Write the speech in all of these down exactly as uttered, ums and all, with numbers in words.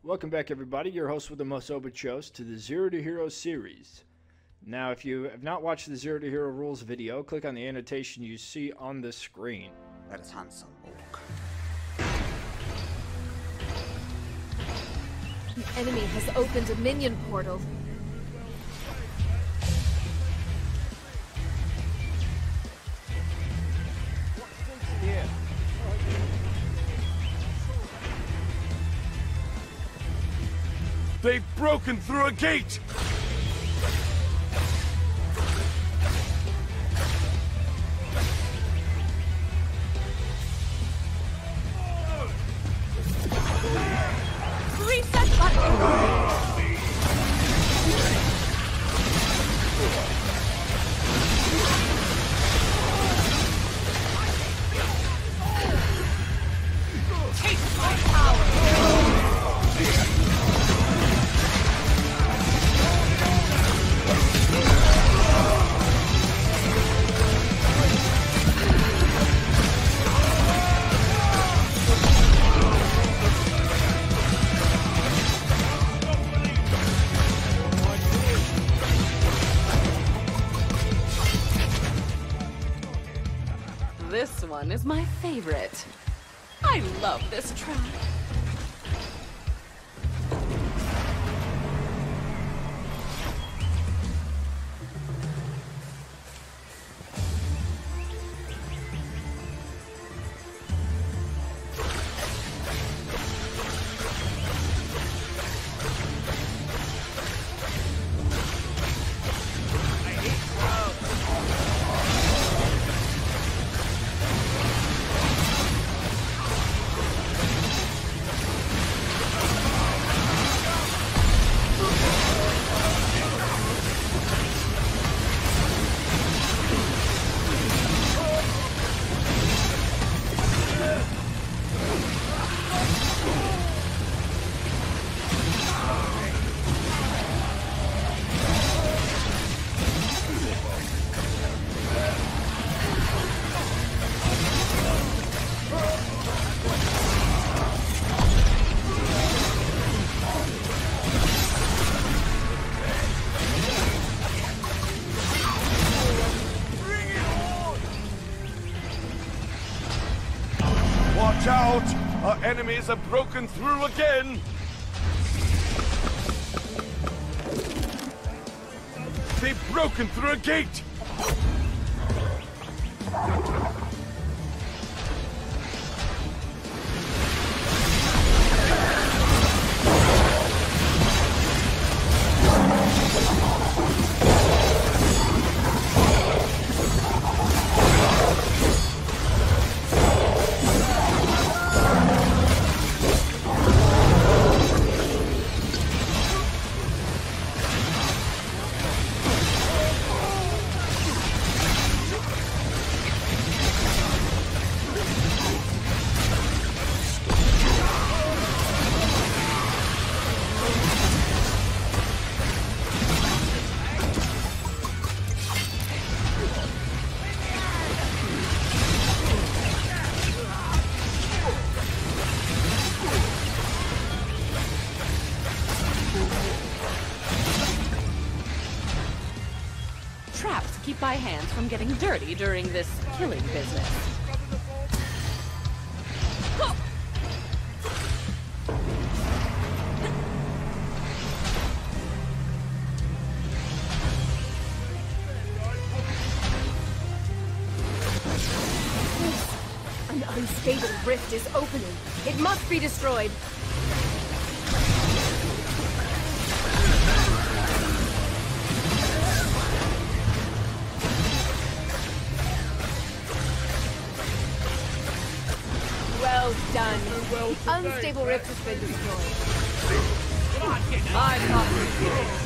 Welcome back, everybody. Your host with the most, Obechosc, to the Zero to Hero series. Now, if you have not watched the Zero to Hero rules video, click on the annotation you see on the screen. That is handsome, Orc. An enemy has opened a minion portal. They've broken through a gate! Reset button! Taste my power! This one is my favorite. I love this track. Watch out! Our enemies have broken through again! They've broken through a gate! Traps to keep my hands from getting dirty during this killing business. An unstable rift is opening. It must be destroyed. Well done. The unstable rift has been destroyed. I thought you did.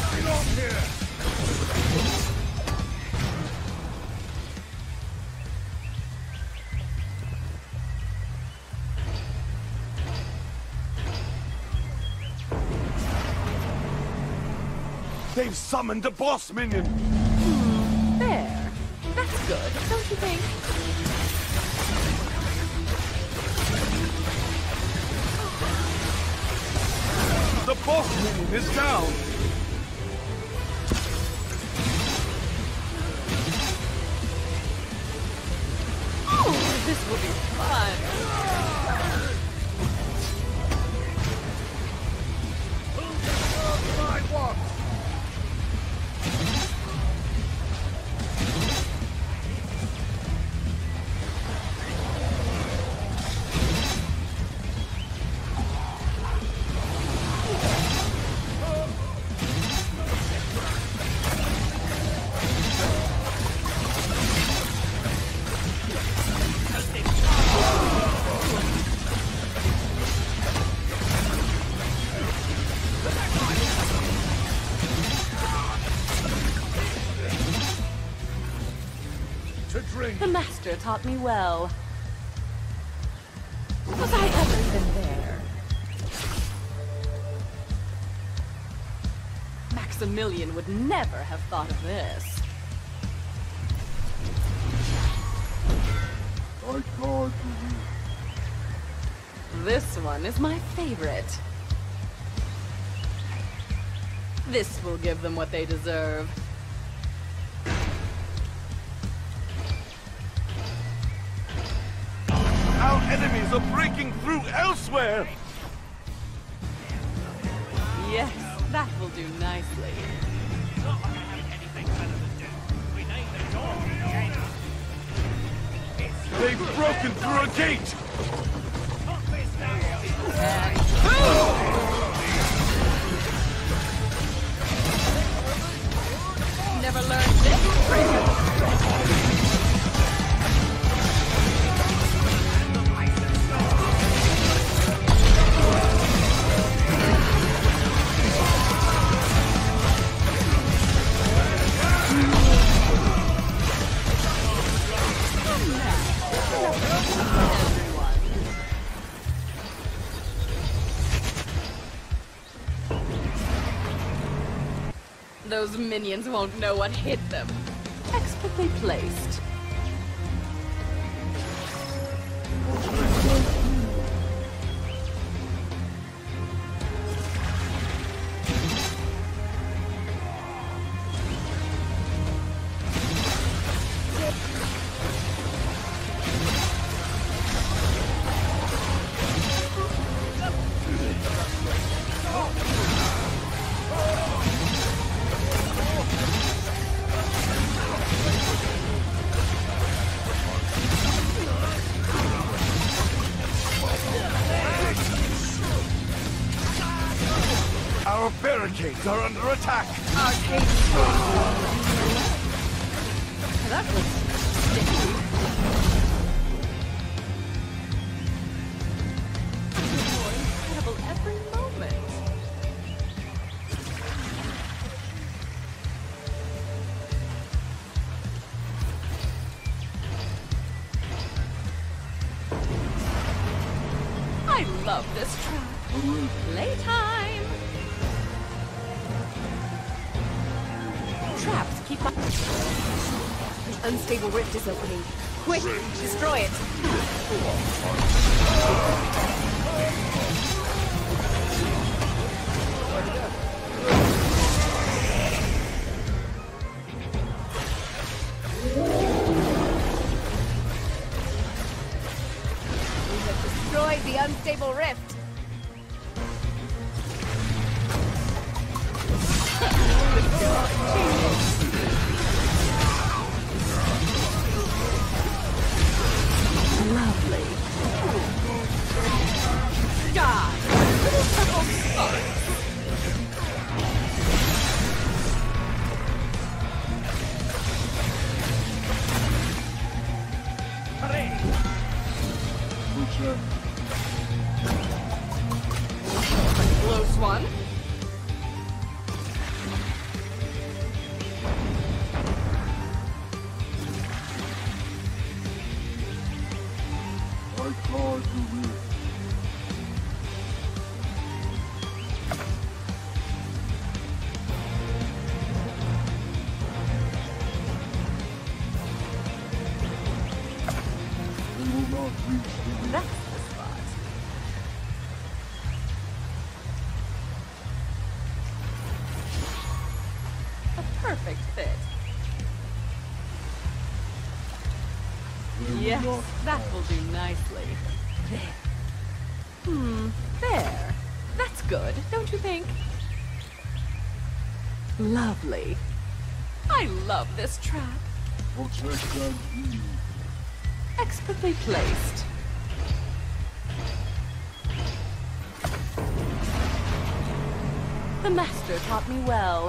Get on here! They've summoned a boss minion! There. That's good, don't you think? The boss minion is down! Oh, this will be fun. The master taught me well. Was I ever even there? Maximilian would never have thought of this. I can't. This one is my favorite. This will give them what they deserve. Our enemies are breaking through elsewhere! Yes, that will do nicely. They've broken through a gate! Never learned this trick. Those minions won't know what hit them. Expertly placed. Our barricades are under attack! Arcade. That was sticky. More incredible every moment. I love this trap. Playtime. Traps keep up. The unstable rift is opening. Quick, destroy it. We have destroyed the unstable rift. Lovely. perfect fit. Yes, that will do nicely. There. Hmm, there. That's good, don't you think? Lovely. I love this trap. Expertly placed. The master taught me well.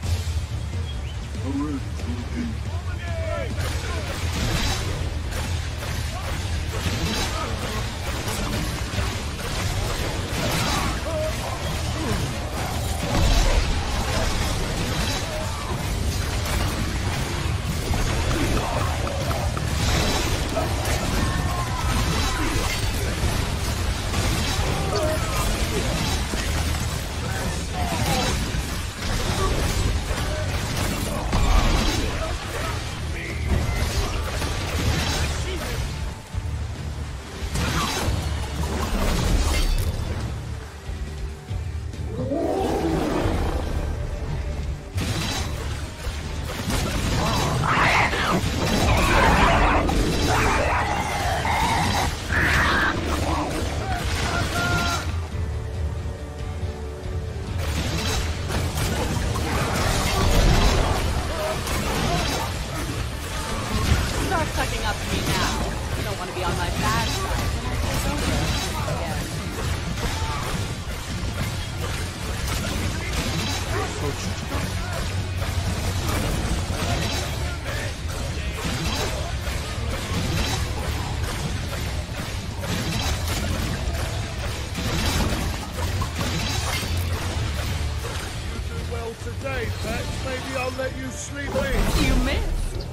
Today, Pet. Maybe I'll let you sleep in. You missed.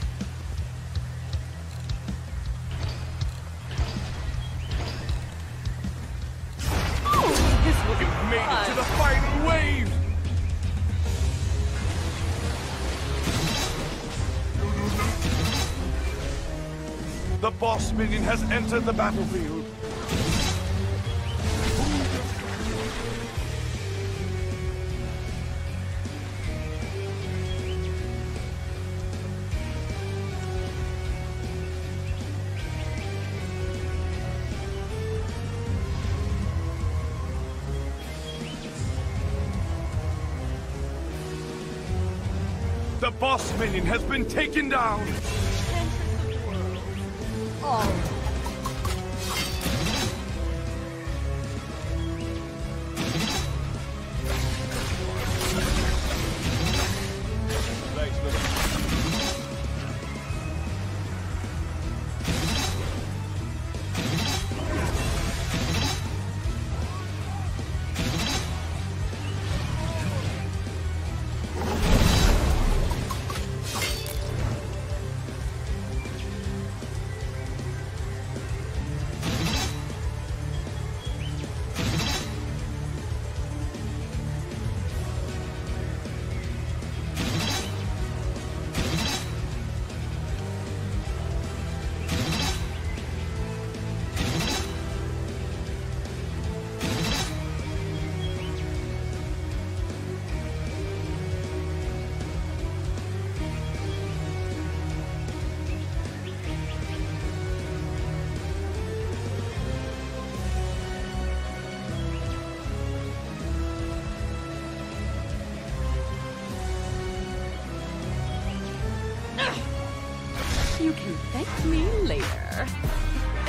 Oh, this was You've made it to the final wave! The boss minion has entered the battlefield. The boss minion has been taken down! Oh. You can thank me later.